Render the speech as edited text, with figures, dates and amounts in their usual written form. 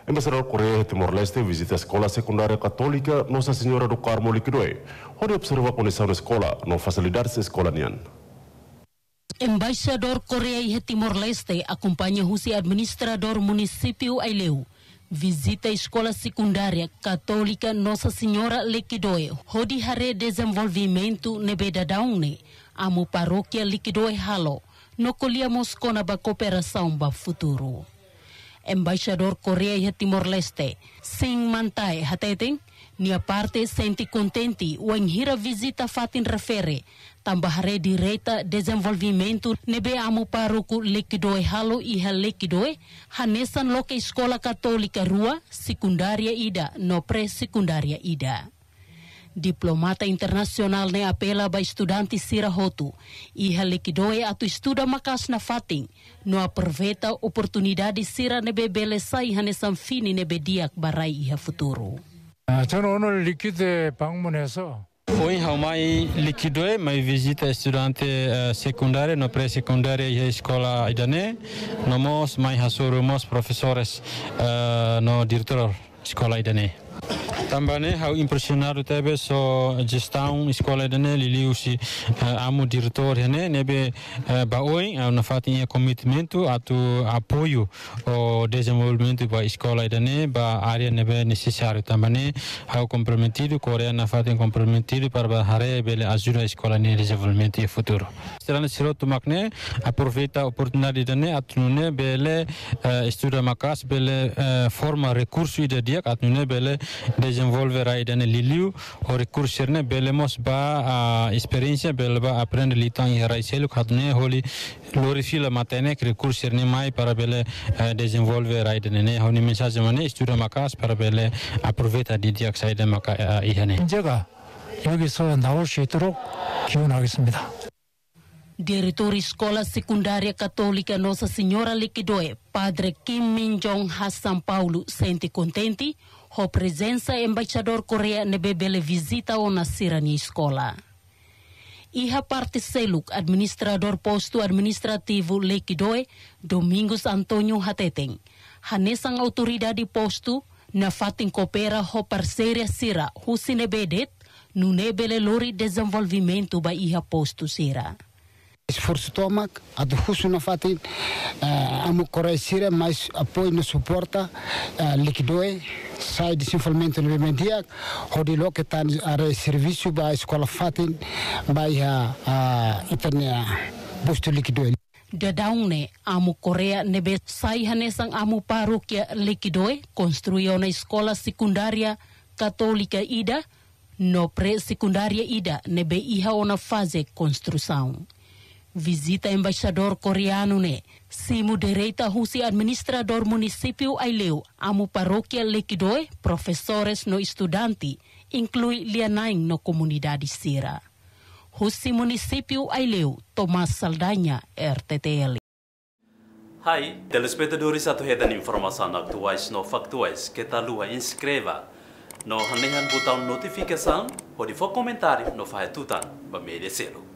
Embaixador Korea Timor-Leste visita a escola secundária católica Nossa Senhora do Carmo Liquidoi, onde observa a condição da escola, não facilidades da escola nian. Embaixador Korea e Timor-Leste acompanha o administrador município Aileu. Visita a escola secundária católica Nossa Senhora Liquidoi, onde hare desenvolvimento nebedadaune, amo paróquia Liquidoi Halo, no colhemos com a cooperação para futuro. Embaixador Korea e Timor-Leste, sem mantai hateteng, nia parte sente contente o enhira visita fatin refere, tambahare direita desenvolvimento nebe amo paruku Liquidoi Halo e Liquidoi, hanesan loke escola católica rua, secundária ida, no pré-secundária ida. Diplomata internacional ne apela ba estudante Sira Hotu e Liquidoi atu estuda makas na fatin, no aproveita oportunidade Sira nebe belesai hanesan fini nebe diak barai iha futuro. 저는 오늘 리퀴드에 방문해서 Hoje mai Liquidoi, mai visita estudante secundária, no pré-secundária e escola idane, nomos mai hasurumos professores no diretor escola idane. Também hau impressionado tebe so gestão escola idane liliusi amo diretor hene nebe baoi na fatinha commitmento atu apoio o desenvolvimento ba escola idane ba área nebe necessário também hau comprometido Coreia na fatin comprometido para hare bele ajuda a escola ne desenvolvimento e futuro. Será siroto makne aproveita oportunidade idane atune bele estuda makas bele forma recurso ida dia atune bele desenvolver idane liliu o recurso ne belemos ba experiência bele ba aprender litang e raiselo khatne holi glorifila matene recurso ne mai para bele desenvolver idane ne honi mensagem mane estuda makas para bele aproveita de dia saída maka ihane. 제가 여기서 나올 수 있도록 기원하겠습니다. Diretor Escola Secundária Católica Nossa Senhora Liquidoi, Padre Kim Min-jong Hassan Paulo, sente contente com a presença do embaixador Coreia nebe bele visita ao nascer na escola. E a parte seluk administrador posto administrativo Liquidoi, Domingos Antônio Hateteng, hanesang autoridade posto na fatin coopera ho parceria sira husine bedet no nebele lori desenvolvimento ba iha posto sira. Esforço toma, a do Russo na fatin, amo Coreia mais apoio no suporta, Liquidoi, sai desenvolvimento no media, onde lo que está a serviço ba escola fatin, ba a itania posto Liquidoi. Dadaune amo Coreia nebe sai hanesang amo paróquia Liquidoi construiu na escola secundária católica ida, no pré-secundária ida nebe iha ona fase construção. Visita embaixador coreano ne, simu direita husi administrador município Aileu, amo paróquia Liquidoi, professores no estudante, inclui lianaing no comunidade Sira. Husi município Aileu, Tomás Saldanha, RTTL. Hai, telespectadores atuhetan informação atuais no factuais que tal lua inscreva no hanehan botão notificação, pode for comentário no faetutan, ba merecê-lo.